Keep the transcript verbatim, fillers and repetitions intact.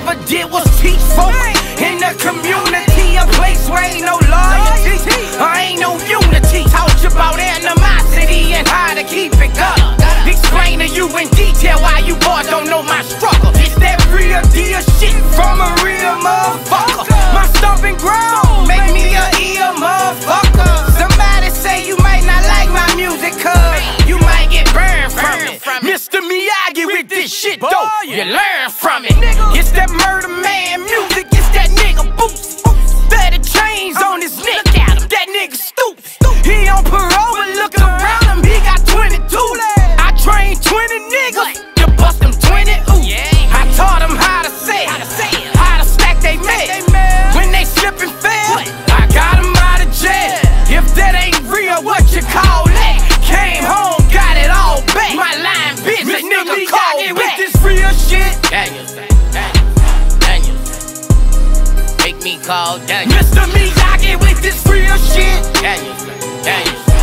ever did was teach folk in the community a place where ain't no loyalty, or ain't no unity. Taught you about animosity and how to keep it going. Explain to you in detail why you boys don't know my struggle. It's that real deal shit from a real motherfucker. My stomping ground make me a ear motherfucker. Somebody say you might not like my music, cause you might get burned from it. Mister Miyagi with this shit though, you learn from it. It's that Murder Man music, it's that nigga Boosie. thirty chains on his neck, that nigga stupid. He on parole, but look around him, he got twenty-two. I trained twenty niggas to bust them twenty. Ooh, I taught them how to say it, how to stack they mail. When they slip and fail, I got them out of jail. If that ain't real, what you call it? Came home, got it all back. My line busy, nigga, call it with this real shit. Daniels, Daniels, Daniels. Make me call Daniels. Mister Miyagi with this real shit. Daniels, Daniels.